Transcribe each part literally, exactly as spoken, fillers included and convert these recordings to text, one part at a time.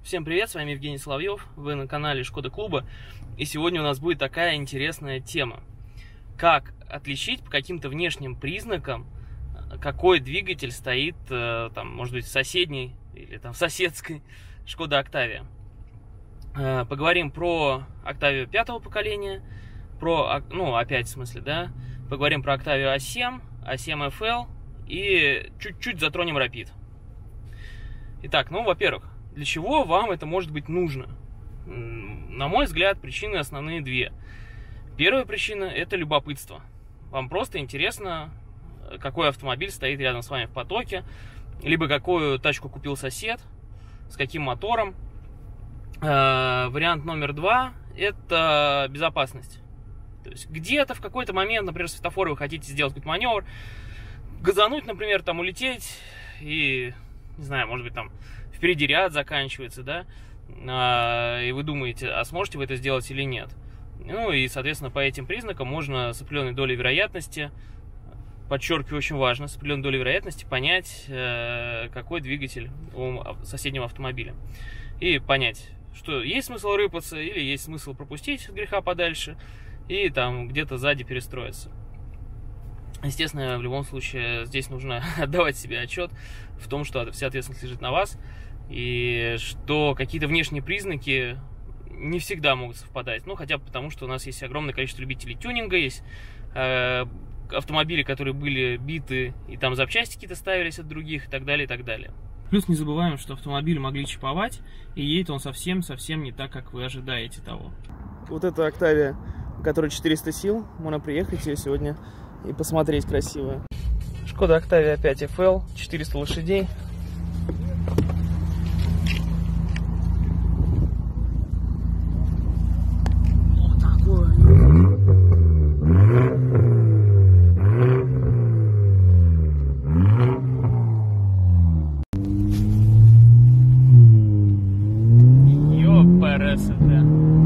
Всем привет, с вами Евгений Соловьев, вы на канале Шкода Клуба, и сегодня у нас будет такая интересная тема. Как отличить по каким-то внешним признакам, какой двигатель стоит, там, может быть, в соседней или там в соседской Шкода Октавия. Поговорим про Октавию пятого поколения, про, ну, опять в смысле, да, поговорим про Октавию а семь, а семь эф эл и чуть-чуть затронем Rapid. Итак, ну, во-первых, для чего вам это может быть нужно? На мой взгляд, причины основные две. Первая причина – это любопытство. Вам просто интересно, какой автомобиль стоит рядом с вами в потоке, либо какую тачку купил сосед, с каким мотором. Э, вариант номер два – это безопасность. То есть где-то в какой-то момент, например, светофор, вы хотите сделать какой-то маневр, газануть, например, там улететь и, не знаю, может быть, там впереди ряд заканчивается, да, а, и вы думаете, а сможете вы это сделать или нет. Ну и, соответственно, по этим признакам можно с определенной долей вероятности, подчеркиваю, очень важно, с определенной долей вероятности понять, э, какой двигатель у соседнего автомобиля. И понять, что есть смысл рыпаться или есть смысл пропустить от греха подальше и там где-то сзади перестроиться. Естественно, в любом случае здесь нужно отдавать себе отчет в том, что вся ответственность лежит на вас, и что какие-то внешние признаки не всегда могут совпадать. Ну, хотя бы потому, что у нас есть огромное количество любителей тюнинга, есть э, автомобили, которые были биты, и там запчасти какие-то ставились от других, и так далее, и так далее. Плюс не забываем, что автомобиль могли чиповать, и едет он совсем-совсем не так, как вы ожидаете того. Вот эта Октавия, у которой четыреста сил, можно приехать ее сегодня и посмотреть красиво. Шкода Октавия пять эф эл, четыреста лошадей. Вот такой. Ёпарасы, да.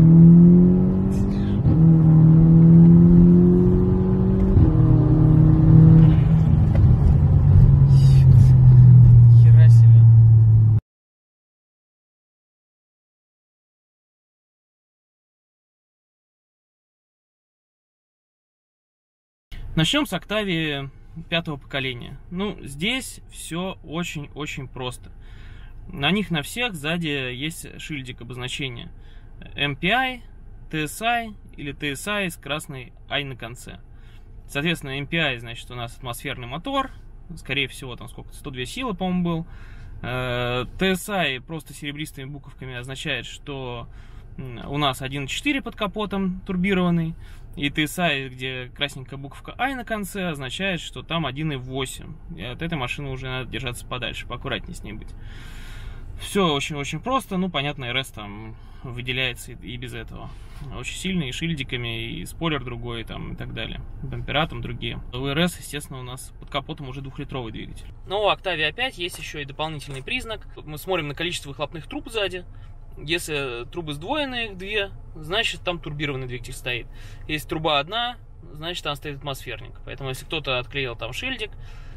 Начнем с Октавии пятого поколения. Ну, здесь все очень-очень просто. На них на всех сзади есть шильдик обозначения эм пи ай, ти эс ай или ти эс ай с красной I на конце. Соответственно, эм пи ай, значит, у нас атмосферный мотор, скорее всего, там сколько, сто две силы, по-моему, был. ти эс ай просто серебристыми буковками означает, что у нас один и четыре под капотом турбированный. И ти эс ай, где красненькая буковка I на конце, означает, что там один и восемь. И от этой машины уже надо держаться подальше, поаккуратнее с ней быть. Все очень-очень просто. Ну, понятно, эр эс там выделяется и без этого. Очень сильный, и шильдиками, и спойлер другой, там, и так далее. Бампера там другие. У эр эс, естественно, у нас под капотом уже двухлитровый двигатель. Но у Октавии пять есть еще и дополнительный признак. Мы смотрим на количество выхлопных труб сзади. Если трубы сдвоенные, их две, значит там турбированный двигатель стоит. Если труба одна, значит там стоит атмосферник. Поэтому если кто-то отклеил там шильдик,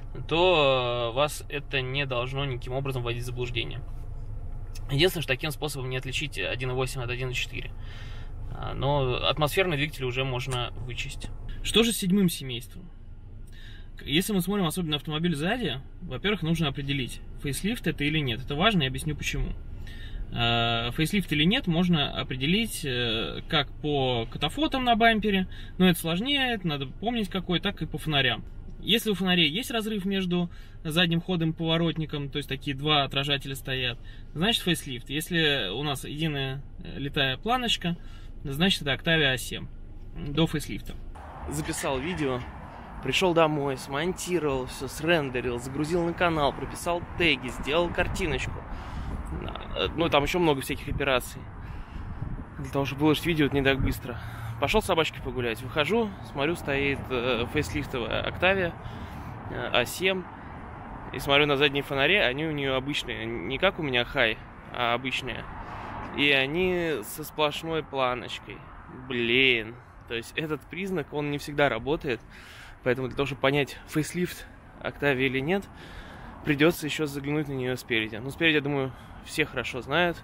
то вас это не должно никаким образом вводить в заблуждение. Единственное, что таким способом не отличить один и восемь от один и четыре. Но атмосферный двигатель уже можно вычесть. Что же с седьмым семейством? Если мы смотрим особенно автомобиль сзади, во-первых, нужно определить, фейслифт это или нет. Это важно, я объясню почему. Фейслифт или нет можно определить как по катафотам на бампере, но это сложнее, это надо помнить какой, так и по фонарям. Если у фонарей есть разрыв между задним ходом и поворотником, то есть такие два отражателя стоят, значит фейслифт. Если у нас единая литая планочка, значит это Октавия а семь до фейслифта. Записал видео, пришел домой, смонтировал, все срендерил, загрузил на канал, прописал теги, сделал картиночку. Ну, там еще много всяких операций. Для того, чтобы выложить видео, это не так быстро. Пошел с собачкой погулять. Выхожу, смотрю, стоит э, фейслифтовая Октавия э, а семь. И смотрю на задние фонари, они у нее обычные. Не как у меня хай, а обычные. И они со сплошной планочкой. Блин. То есть этот признак, он не всегда работает. Поэтому для того, чтобы понять, фейслифт Октавия или нет, придется еще заглянуть на нее спереди. Ну, спереди, я думаю, все хорошо знают.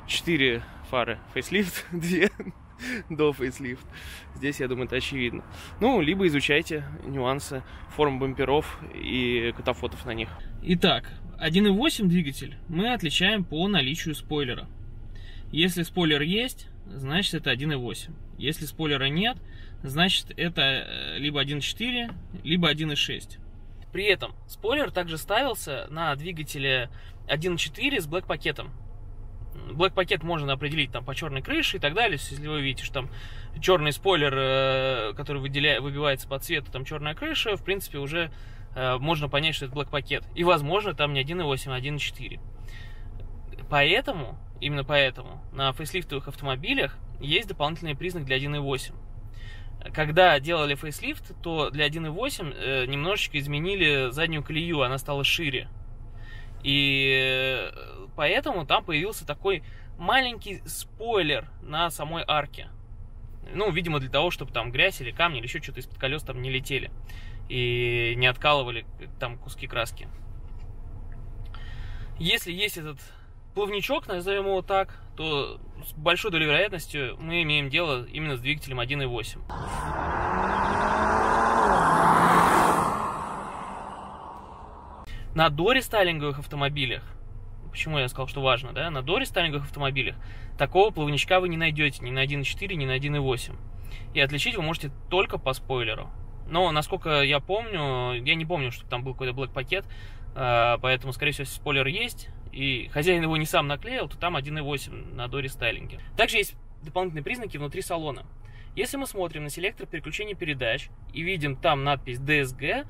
четыре фары фейслифт, две до фейслифт. Здесь, я думаю, это очевидно. Ну, либо изучайте нюансы форм бамперов и катафотов на них. Итак, один и восемь двигатель мы отличаем по наличию спойлера. Если спойлер есть, значит это один и восемь. Если спойлера нет, значит это либо один и четыре, либо один и шесть. При этом спойлер также ставился на двигателе один и четыре с блэк-пакетом. Блэк-пакет можно определить там по черной крыше и так далее. Если вы видите, что там черный спойлер, который выделяет, выбивается по цвету, там черная крыша, в принципе, уже э, можно понять, что это блэк-пакет. И, возможно, там не один и восемь, а один и четыре. Поэтому, именно поэтому, на фейслифтовых автомобилях есть дополнительный признак для один и восемь. Когда делали фейслифт, то для один и восемь э, немножечко изменили заднюю колею, она стала шире. И поэтому там появился такой маленький спойлер на самой арке. Ну, видимо, для того, чтобы там грязь или камни или еще что-то из-под колес там не летели и не откалывали там куски краски. Если есть этот плавничок, назовем его так, то с большой долей вероятности мы имеем дело именно с двигателем один и восемь. На дорестайлинговых автомобилях, почему я сказал, что важно, да, на дорестайлинговых автомобилях такого плавничка вы не найдете ни на один и четыре, ни на один и восемь. И отличить вы можете только по спойлеру. Но, насколько я помню, я не помню, что там был какой-то блэк-пакет, поэтому, скорее всего, если спойлер есть, и хозяин его не сам наклеил, то там один и восемь на дорестайлинге. Также есть дополнительные признаки внутри салона. Если мы смотрим на селектор переключения передач и видим там надпись ди эс джи,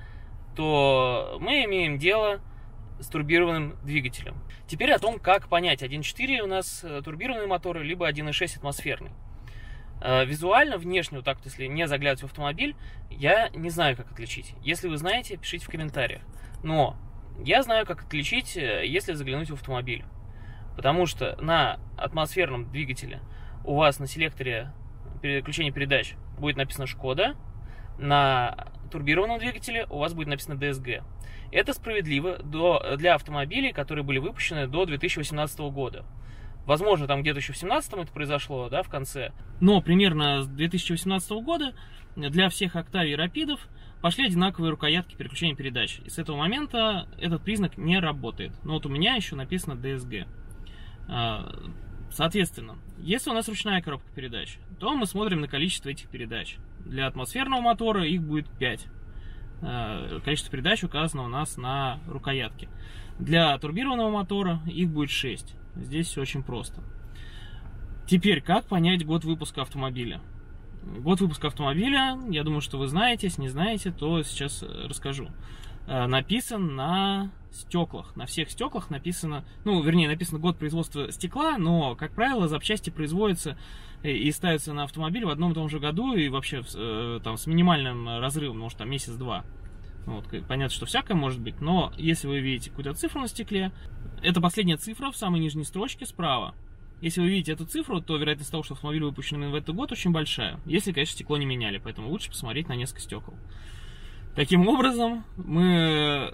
то мы имеем дело с турбированным двигателем. Теперь о том, как понять, один и четыре у нас турбированный мотор, либо один и шесть атмосферный. Визуально, внешне, вот так вот, если не заглядывать в автомобиль, я не знаю, как отличить. Если вы знаете, пишите в комментариях. Но я знаю, как отличить, если заглянуть в автомобиль. Потому что на атмосферном двигателе у вас на селекторе переключения передач будет написано «Шкода», на турбированном двигателе у вас будет написано ди эс джи. Это справедливо до, для автомобилей, которые были выпущены до две тысячи восемнадцатого года. Возможно, там где-то еще в две тысячи семнадцатом это произошло, да, в конце. Но примерно с две тысячи восемнадцатого года для всех Octavia и Rapid'ов пошли одинаковые рукоятки переключения передач. И с этого момента этот признак не работает. Но вот у меня еще написано ди эс джи. Соответственно, если у нас ручная коробка передач, то мы смотрим на количество этих передач. Для атмосферного мотора их будет пять. Количество передач указано у нас на рукоятке. Для турбированного мотора их будет шесть. Здесь все очень просто. Теперь, как понять год выпуска автомобиля? Год выпуска автомобиля, я думаю, что вы знаете. Если не знаете, то сейчас расскажу. Написан на стеклах. На всех стеклах написано, ну, вернее, написано год производства стекла, но, как правило, запчасти производятся и ставятся на автомобиль в одном и том же году и вообще там с минимальным разрывом, может, там месяц-два. Вот, понятно, что всякое может быть, но если вы видите какую-то цифру на стекле, это последняя цифра в самой нижней строчке справа. Если вы видите эту цифру, то вероятность того, что автомобиль выпущен именно в этот год, очень большая. Если, конечно, стекло не меняли, поэтому лучше посмотреть на несколько стекол. Таким образом, мы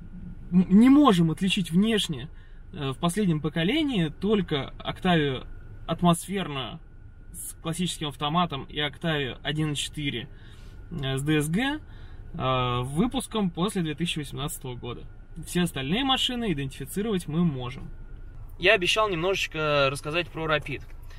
не можем отличить внешне в последнем поколении только Octavia атмосферную с классическим автоматом и Octavia один и четыре с ди эс джи выпуском после две тысячи восемнадцатого года. Все остальные машины идентифицировать мы можем. Я обещал немножечко рассказать про Rapid.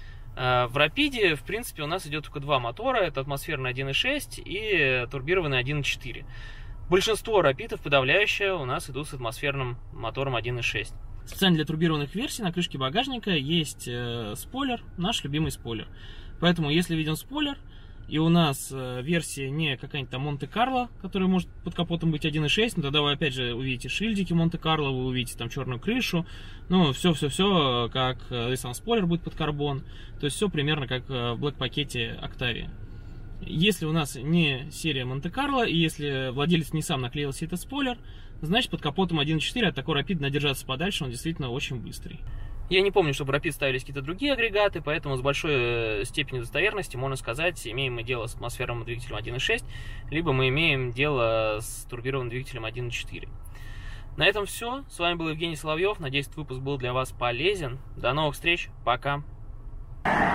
В Rapid, в принципе, у нас идет только два мотора. Это атмосферный один и шесть и турбированный один и четыре. Большинство Rapid'ов, подавляющее, у нас идут с атмосферным мотором один и шесть. Специально для турбированных версий на крышке багажника есть э, спойлер, наш любимый спойлер. Поэтому, если видим спойлер, и у нас э, версия не какая-нибудь там Монте-Карло, которая может под капотом быть один и шесть, но тогда вы опять же увидите шильдики Монте-Карло, вы увидите там черную крышу, ну, все-все-все, как, если там спойлер будет под карбон, то есть все примерно как в блэк-пакете Octavia. Если у нас не серия Монте-Карло, и если владелец не сам наклеил себе этот спойлер, значит под капотом один и четыре от такой Rapid надержаться подальше, он действительно очень быстрый. Я не помню, чтобы Rapid ставились какие-то другие агрегаты, поэтому с большой степенью достоверности можно сказать, имеем мы дело с атмосферным двигателем один и шесть, либо мы имеем дело с турбированным двигателем один и четыре. На этом все. С вами был Евгений Соловьев. Надеюсь, этот выпуск был для вас полезен. До новых встреч. Пока.